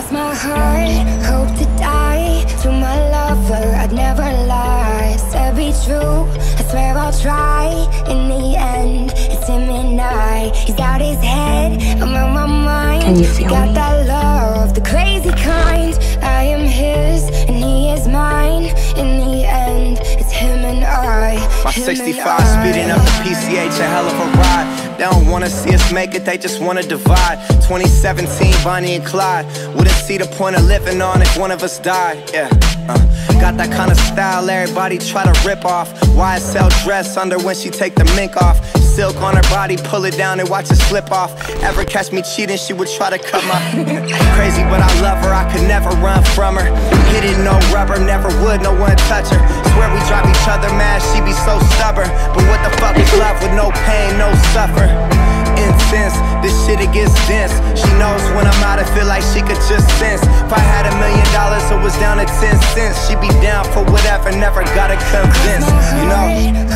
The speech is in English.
Cross my heart, hope to die. To my lover, I'd never lie. Said be true, I swear I'll try. In the end, it's him and I. He's out his head, I'm on my mind. Can you feel Got me? that love, the crazy kind. I am his, and he is mine. In the end, it's him and I. My 65 speeding up the PCH, a hell of a ride. They don't wanna see us make it, they just wanna divide. 2017, Bonnie and Clyde. Wouldn't see the point of living on if one of us died, yeah. Got that kind of style everybody try to rip off. YSL dress under when she take the mink off. Silk on her body, pull it down and watch it slip off. Ever catch me cheating, she would try to cut my crazy, but I love her, I could never run from her. Hit it, no rubber, never would, no one touch her. Swear we drive each other mad, she be so stubborn. But what the fuck is love with no pain, no suffer? Intense, this shit it gets dense. She knows when I'm out, I feel like she could just sense. If I had $1 million, it was down to 10 cents. She'd be down for whatever, never gotta convince, you know.